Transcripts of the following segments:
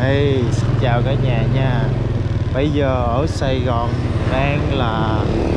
Hey, xin chào cả nhà nha. Bây giờ ở Sài Gòn đang là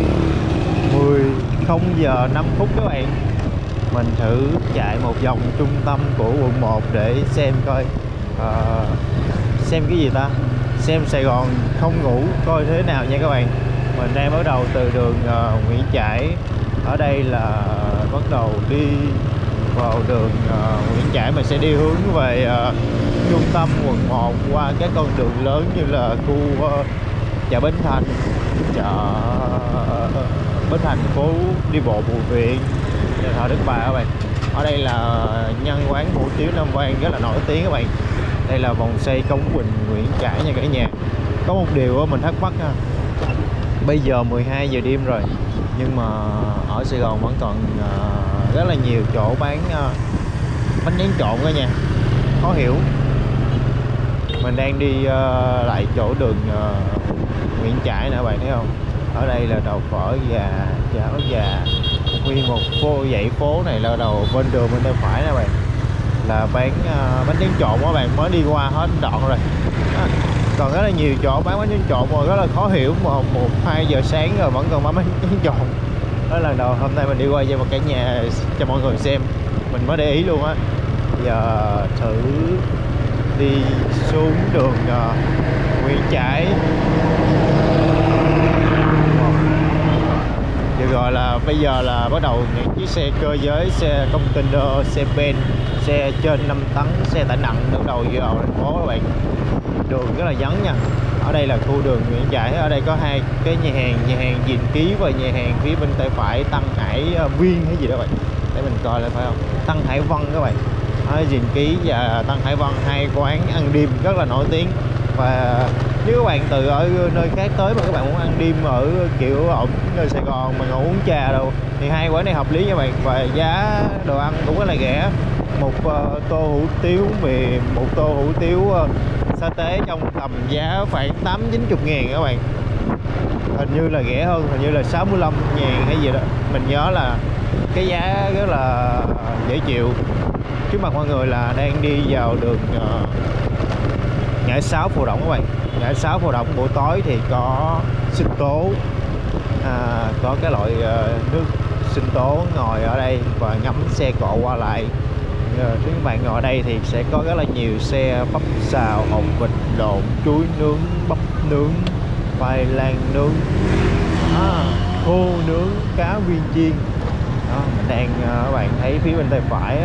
10:00 5 phút các bạn. Mình thử chạy một vòng trung tâm của quận 1 để xem coi xem cái gì ta. Xem Sài Gòn không ngủ coi thế nào nha các bạn. Mình đang bắt đầu từ đường Nguyễn Trãi. Ở đây là bắt đầu đi vào đường Nguyễn Trãi, mình sẽ đi hướng về trung tâm quận 1 qua các con đường lớn như là khu chợ Bến Thành, chợ Bến Thành, phố đi bộ Bùi Viện, chợ Thọ Đức Bà các bạn. Ở đây là nhân quán hủ tiếu Nam Vang rất là nổi tiếng các bạn. Đây là vòng xoay Cống Quỳnh, Nguyễn Trãi nha cả nhà. Có một điều mình thắc mắc ha, bây giờ 12 giờ đêm rồi nhưng mà ở Sài Gòn vẫn còn rất là nhiều chỗ bán bánh tráng trộn đó nha, khó hiểu. Mình đang đi lại chỗ đường Nguyễn Trãi nè bạn thấy không. Ở đây là đầu phở gà, cháo gà, nguyên một dãy phố này là đầu bên đường bên tay phải nè bạn là bán bánh tráng trộn các bạn, mới đi qua hết đoạn rồi. Còn rất là nhiều chỗ bán bánh tráng trộn mà rất là khó hiểu, mà 1-2 giờ sáng rồi vẫn còn bán bánh tráng trộn. Đó là lần đầu hôm nay mình đi qua cho cả nhà cho mọi người xem, mình mới để ý luôn á. Giờ thử đi xuống đường Nguyễn Trãi. Được gọi là bây giờ là bắt đầu những chiếc xe cơ giới, xe container, xe ben, xe trên 5 tấn, xe tải nặng bắt đầu vào thành phố các bạn. Đường rất là vắng nha. Ở đây là khu đường Nguyễn Trãi. Ở đây có hai cái nhà hàng Diền Ký và nhà hàng phía bên tay phải Tân Hải Viên hay gì đó bạn, để mình coi lại phải không, Tân Hải Vân các bạn. Diền Ký và Tân Hải Vân, hai quán ăn đêm rất là nổi tiếng. Và nếu các bạn từ ở nơi khác tới mà các bạn muốn ăn đêm ở kiểu ở nơi Sài Gòn mà ngồi uống trà đâu thì hai quán này hợp lý nha bạn, và giá đồ ăn cũng rất là rẻ. Một tô hủ tiếu một tô hủ tiếu sa tế trong tầm giá khoảng 8-90 ngàn các bạn, hình như là rẻ hơn, hình như là 65 ngàn hay gì đó, mình nhớ là cái giá rất là dễ chịu. Trước mặt mọi người là đang đi vào đường ngã 6 Phù Động các bạn. Ngã 6 Phù Động buổi tối thì có sinh tố, có cái loại nước sinh tố ngồi ở đây và ngắm xe cộ qua lại. Nếu các bạn ngồi ở đây thì sẽ có rất là nhiều xe bắp xào, hột vịt lộn, chuối nướng, bắp nướng, khoai lang nướng, khô nướng, cá viên chiên. Đó, mình đang các bạn thấy phía bên tay phải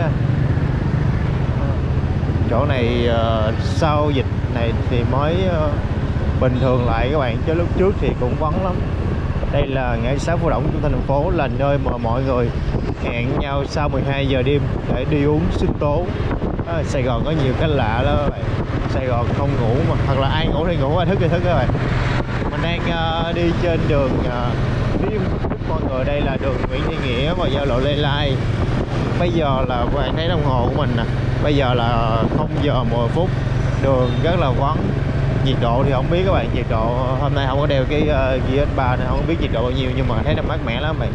chỗ này sau dịch này thì mới bình thường lại các bạn, chứ lúc trước thì cũng vắng lắm. Đây là ngã 6 Phù Động, trung tâm thành phố, là nơi mà mọi người hẹn nhau sau 12 giờ đêm để đi uống sinh tố. Sài Gòn có nhiều cái lạ đó các bạn. Sài Gòn không ngủ mà, hoặc là ai ngủ thì ngủ, ai thức thì thức các bạn. Mình đang đi trên đường mọi người, đây là đường Nguyễn Thị Nghĩa và giao lộ Lê Lai. Bây giờ là các bạn thấy đồng hồ của mình nè, bây giờ là 0 giờ 10 phút, đường rất là vắng. Nhiệt độ thì không biết các bạn, nhiệt độ hôm nay không có đeo cái GS3 nên không biết nhiệt độ bao nhiêu, nhưng mà thấy nó mát mẻ lắm bạn.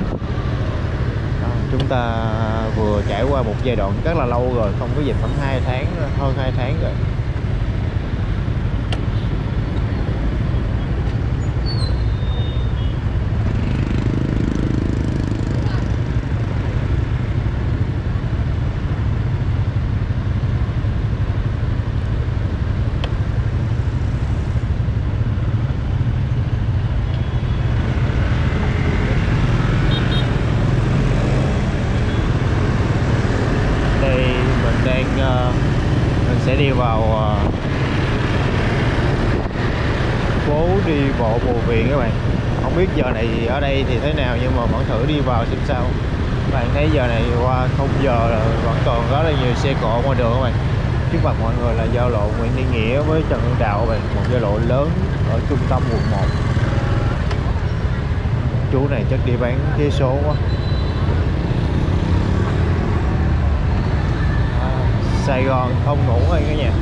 Chúng ta vừa trải qua một giai đoạn rất là lâu rồi, không có dịch khoảng 2 tháng, hơn 2 tháng rồi. Mình sẽ đi vào phố đi bộ Bùi Viện các bạn. Không biết giờ này ở đây thì thế nào nhưng mà vẫn thử đi vào xem sao. Các bạn thấy giờ này qua 0 giờ là vẫn còn rất là nhiều xe cộ ngoài đường các bạn. Trước mặt mọi người là giao lộ Nguyễn Thị Nghĩa với Trần Hưng Đạo các bạn, một giao lộ lớn ở trung tâm quận 1. Chú này chắc đi bán vé số quá. Sài Gòn không ngủ thôi cả nhà.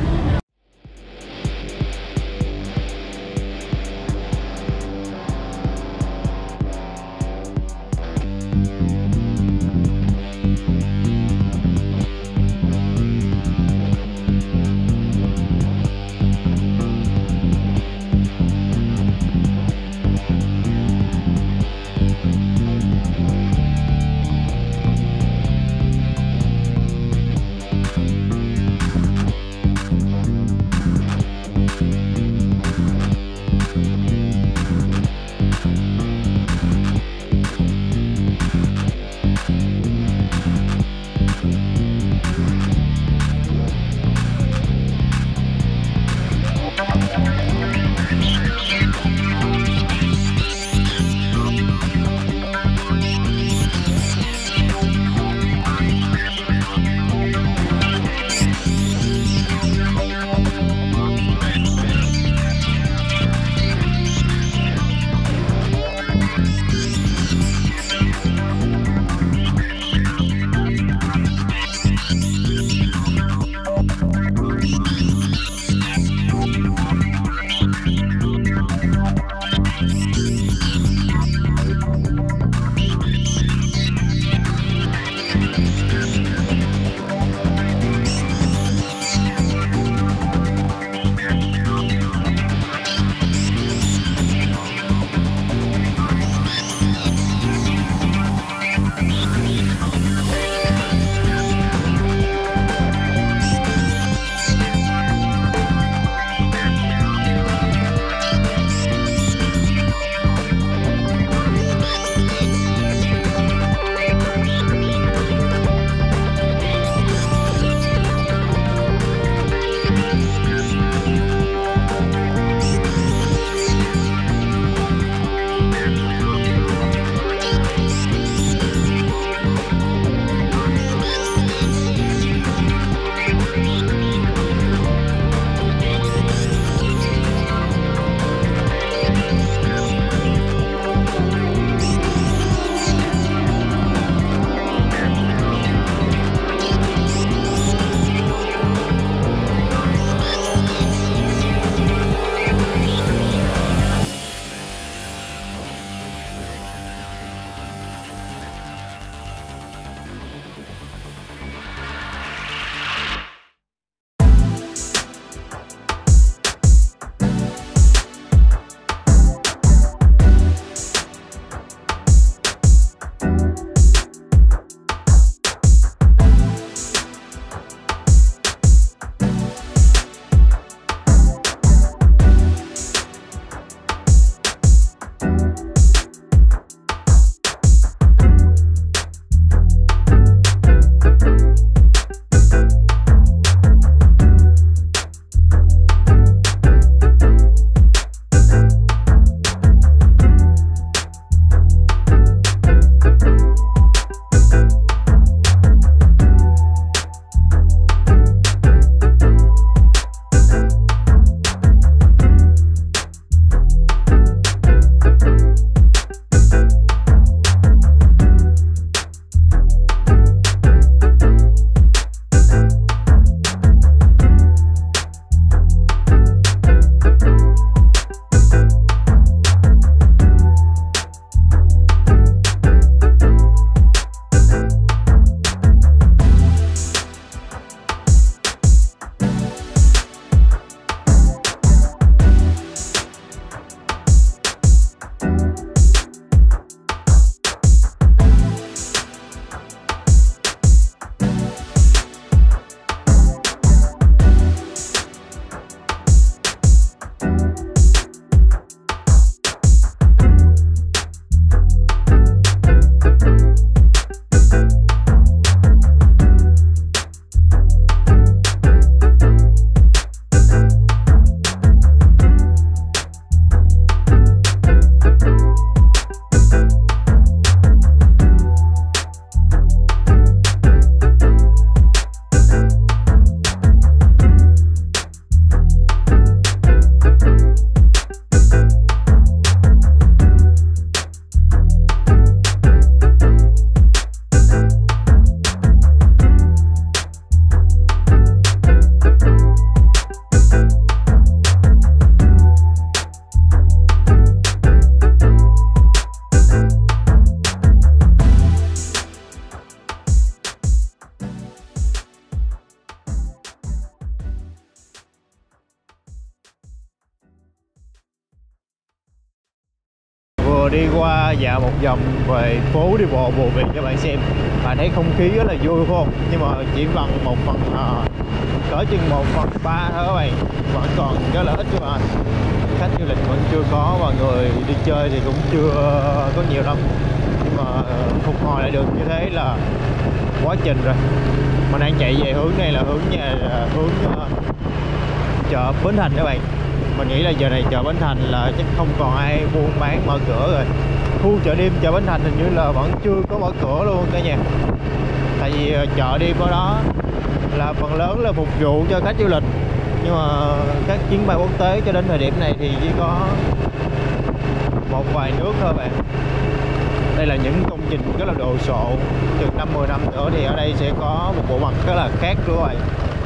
Đi qua dạo một vòng về phố đi bộ Bùi Viện cho bạn xem, bạn thấy không khí rất là vui phải không? Nhưng mà chỉ bằng cỡ chừng 1/3 thôi các bạn, vẫn còn rất là ít các bạn. Khách du lịch vẫn chưa có và người đi chơi thì cũng chưa có nhiều lắm, nhưng mà phục hồi lại được như thế là quá trình rồi. Mình đang chạy về hướng này là hướng chợ Bến Thành các bạn. Mình nghĩ là giờ này chợ Bến Thành là chắc không còn ai buôn bán mở cửa rồi. Khu chợ đêm chợ Bến Thành hình như là vẫn chưa có mở cửa luôn cả nhà. Tại vì chợ đêm ở đó là phần lớn là phục vụ cho khách du lịch, nhưng mà các chuyến bay quốc tế cho đến thời điểm này thì chỉ có một vài nước thôi bạn. Đây là những công trình rất là đồ sộ, chừng 5-10 năm nữa thì ở đây sẽ có một bộ mặt rất là khác nữa các bạn.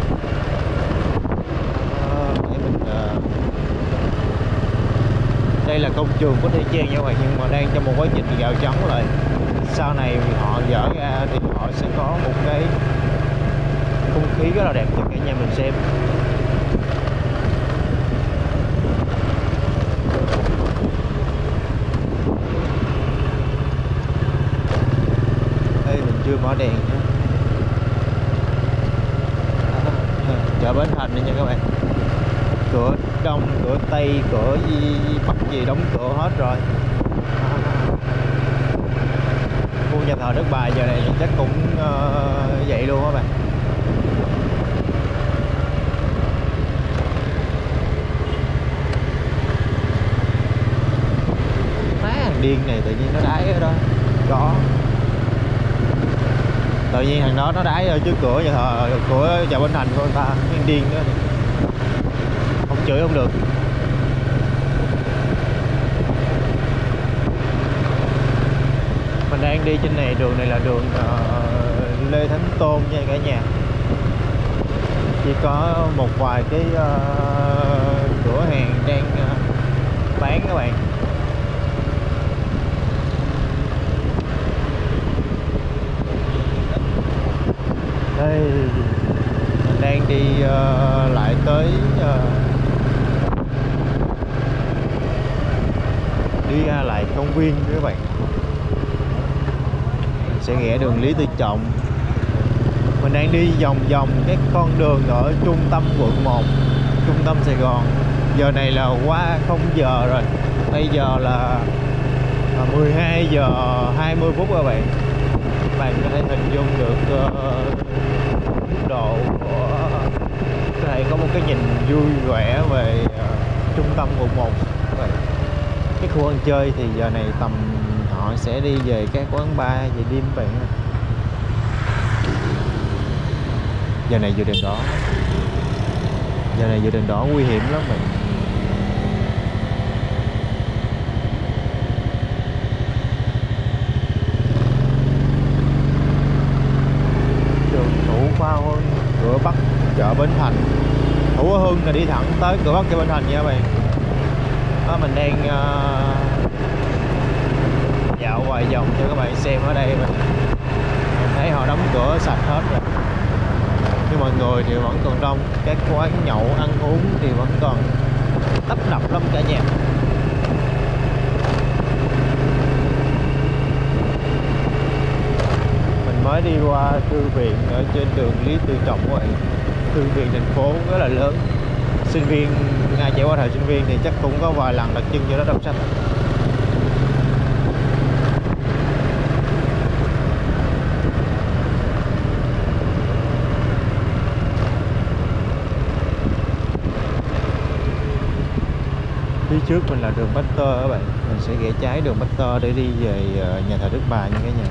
Đây là công trường của Thời Trang nha các bạn, nhưng mà đang trong một quá trình gạo trắng lại. Sau này họ dỡ ra thì họ sẽ có một cái không khí rất là đẹp cho cả nhà mình xem. Đây mình chưa mở đèn nữa. Chợ Bến Thành đây nha các bạn. Cửa đông, cửa tây, cửa bắc gì đóng cửa hết rồi. Khu nhà thờ Đức Bà giờ này chắc cũng vậy luôn á bạn. Má thằng điên này tự nhiên nó đái ở đó. Có. Tự nhiên thằng đó nó đái ở trước cửa nhà thờ, cửa chợ Bến Thành của người ta, cái điên đó. Không chửi không được. Mình đang đi trên này, đường này là đường Lê Thánh Tôn nha cả nhà. Chỉ có một vài cái cửa hàng đang bán các bạn. Đây mình đang đi lại tới đi ra lại công viên các bạn. Mình sẽ ghé đường Lý Tự Trọng. Mình đang đi vòng vòng cái con đường ở trung tâm quận 1, trung tâm Sài Gòn. Giờ này là qua 0 giờ rồi. Bây giờ là 12 giờ 20 phút các bạn. Các bạn có thể hình dung được mức độ của này, có một cái nhìn vui vẻ về trung tâm quận 1 các bạn. Cái khu ăn chơi thì giờ này tầm họ sẽ đi về các quán bar về đêm bạn. Giờ này vừa đèn đỏ, giờ này vừa đèn đỏ nguy hiểm lắm bạn. Đường Thủ Khoa Huân, cửa Bắc chợ Bến Thành. Thủ Khoa Huân là đi thẳng tới cửa Bắc chợ Bến Thành nha các bạn. Đó, mình đang dạo vài vòng cho các bạn xem ở đây. Mình thấy họ đóng cửa sạch hết rồi, nhưng mọi người thì vẫn còn đông. Các quán nhậu ăn uống thì vẫn còn tấp nập lắm cả nhà. Mình mới đi qua thư viện ở trên đường Lý Tự Trọng các bạn. Thư viện thành phố rất là lớn, sinh viên ai chạy qua thời sinh viên thì chắc cũng có vài lần đặt chân vô đó đọc sách. Phía trước mình là đường Bách Tơ các bạn, mình sẽ rẽ trái đường Bách Tơ để đi về nhà thờ Đức Bà nha cả nhà.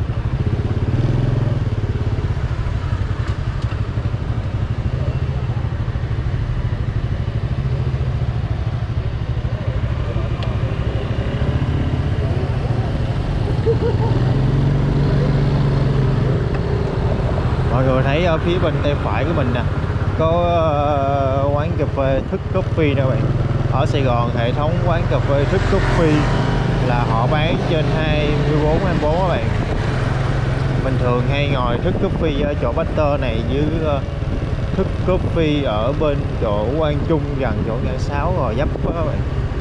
Mọi người thấy ở phía bên tay phải của mình nè có quán cà phê Thức Coffee nè bạn. Ở Sài Gòn hệ thống quán cà phê Thức Coffee là họ bán trên 24/24 các bạn. Mình thường hay ngồi Thức Coffee ở chỗ Baxter này với Thức Coffee ở bên chỗ Quang Trung gần chỗ ngã 6 Gò Vấp đó các bạn.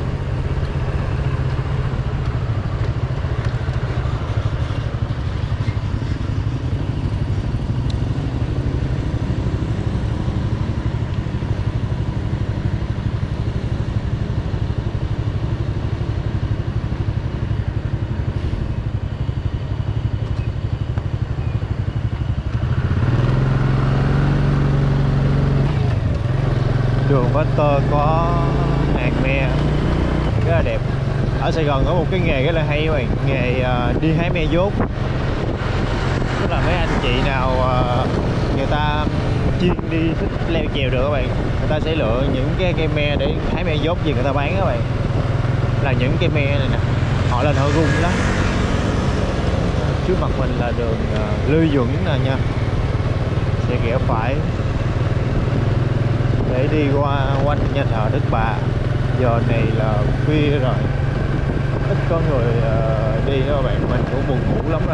Đường Baxter có hạt me rất là đẹp. Ở Sài Gòn có một cái nghề rất là hay các bạn, nghề đi hái me dốt. Tức là mấy anh chị nào người ta chuyên đi thích leo trèo được các bạn, người ta sẽ lựa những cái cây me để hái me dốt gì người ta bán các bạn. Là những cây me này nè, họ lên họ rung lắm. Trước mặt mình là đường Lê Duẩn nè nha, sẽ rẽ phải để đi qua quanh nhà thờ Đức Bà. Giờ này là khuya rồi, ít có người đi đó các bạn, mình cũng buồn ngủ lắm rồi.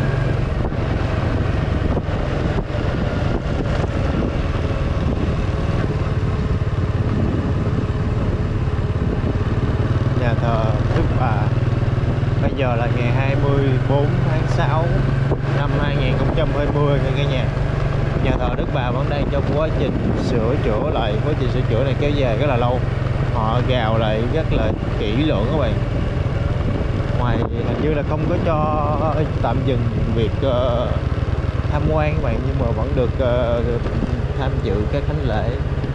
Nhà thờ Đức Bà. Bây giờ là ngày 24 tháng 6 năm 2020 nha cả nhà. Nhà thờ Đức Bà vẫn đang trong quá trình sửa chữa lại. Quá trình sửa chữa này kéo dài rất là lâu, họ gào lại rất là kỹ lưỡng các bạn. Ngoài hình như là không có cho tạm dừng việc tham quan các bạn, nhưng mà vẫn được tham dự các thánh lễ.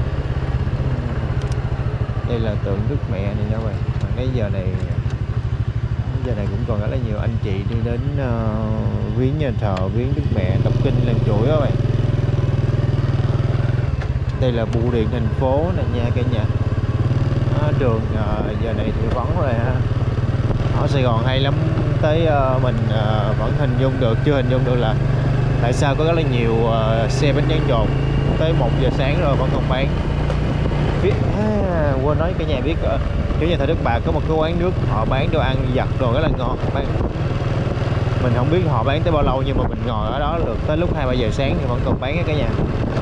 Đây là tượng Đức Mẹ này nha các bạn. Cái giờ này cũng còn rất là nhiều anh chị đi đến viếng nhà thờ, viếng Đức Mẹ, đọc kinh làm chuỗi các bạn. Đây là bưu điện thành phố nè nha cả nhà. Đường giờ này thì vắng rồi ha. Ở Sài Gòn hay lắm, tới mình vẫn hình dung được, chưa hình dung được là tại sao có rất là nhiều xe bánh tráng trộn tới 1 giờ sáng rồi vẫn còn bán. Quên nói cả nhà biết chỗ nhà thờ Đức Bà có một cái quán nước, họ bán đồ ăn vặt đồ rất là ngon. Mình không biết họ bán tới bao lâu, nhưng mà mình ngồi ở đó được tới lúc 2-3 giờ sáng thì vẫn còn bán cả nhà.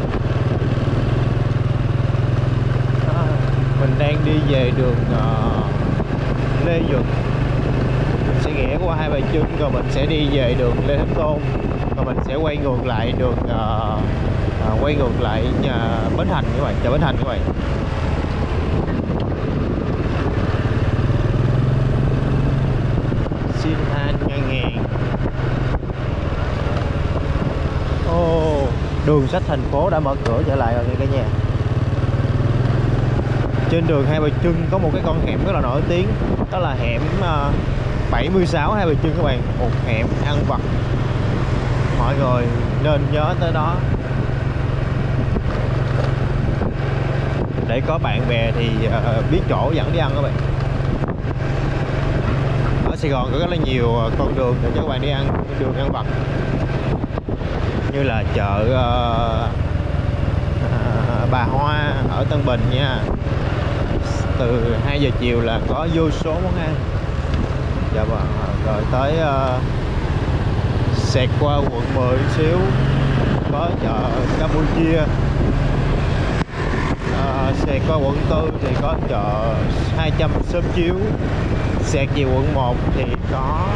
Mình đang đi về đường Lê Duẩn, mình sẽ ghé qua Hai Bà Trưng rồi mình sẽ đi về đường Lê Thánh Tôn, rồi mình sẽ quay ngược lại đường nhà Bến Thành các bạn, chợ Bến Thành các bạn. Xin an ngàn. Đường sách thành phố đã mở cửa trở lại rồi nha cả nhà. Trên đường Hai Bà Trưng có một cái con hẻm rất là nổi tiếng, đó là hẻm 76 Hai Bà Trưng các bạn. Một hẻm ăn vặt, mọi người nên nhớ tới đó. Để có bạn bè thì biết chỗ dẫn đi ăn các bạn. Ở Sài Gòn có rất là nhiều con đường để cho các bạn đi ăn, đường ăn vặt, như là chợ Bà Hoa ở Tân Bình nha. Từ 2 giờ chiều là có vô số món ăn. Dạ vâng. Rồi tới xẹt qua quận 10 xíu có chợ Campuchia. Xẹt qua quận 4 thì có chợ 200 Xóm Chiếu. Xẹt về quận 1 thì có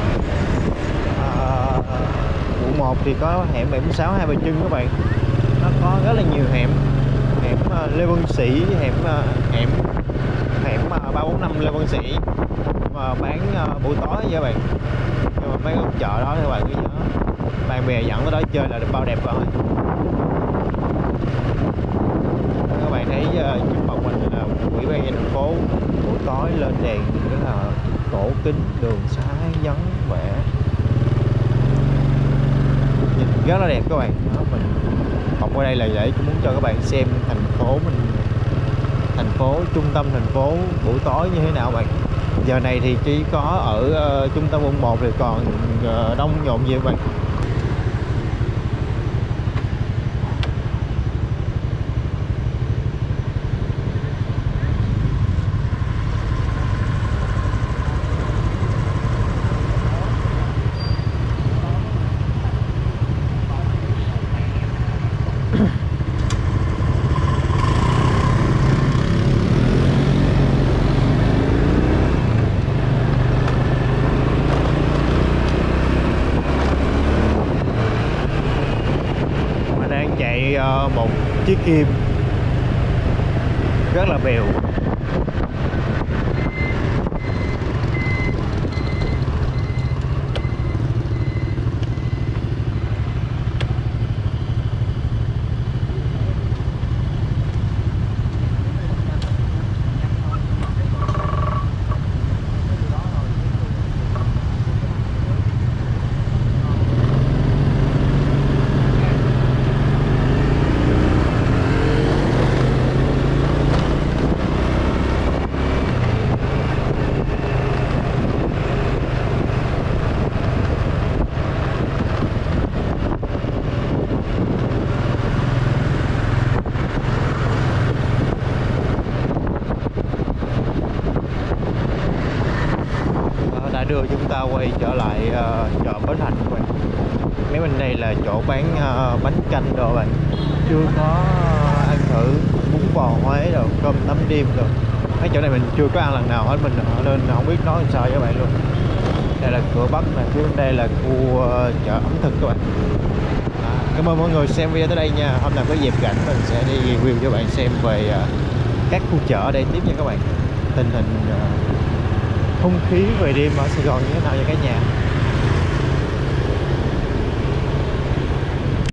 quận 1 thì có hẻm 76 Hai Bà Trưng các bạn. Nó có rất là nhiều hẻm, hẻm Lê Văn Sĩ, hẻm Lê Văn Sĩ mà bán buổi tối nha các bạn. Nhưng mà mấy cái chợ đó thì các bạn cứ nhớ bạn bè dẫn tới đó chơi là được bao đẹp rồi. Các bạn thấy trước mặt mình là ủy ban nhân thành phố buổi tối lên đèn rất là cổ kính, đường xá vắng vẻ, nhìn rất là đẹp các bạn. Đó, mình học qua đây là để muốn cho các bạn xem thành phố mình, thành phố trung tâm thành phố buổi tối như thế nào bạn. Giờ này thì chỉ có ở trung tâm quận 1 thì còn đông nhộn gì bạn. Chạy một chiếc Kim rất là bèo. Đưa chúng ta quay trở lại chợ Bến Thành các bạn. Mấy bên đây là chỗ bán bánh canh đồ bạn. Chưa có ăn thử bún bò Huế rồi, cơm tấm đêm rồi. Mấy chỗ này mình chưa có ăn lần nào hết mình, nên không biết nói làm sao với các bạn luôn. Đây là cửa Bắc nè, phía bên đây là khu chợ ẩm thực các bạn. Cảm ơn mọi người xem video tới đây nha. Hôm nào có dịp rảnh mình sẽ đi review cho bạn xem về các khu chợ ở đây tiếp nha các bạn. Tình hình không khí về đêm ở Sài Gòn như thế nào nha cả nhà.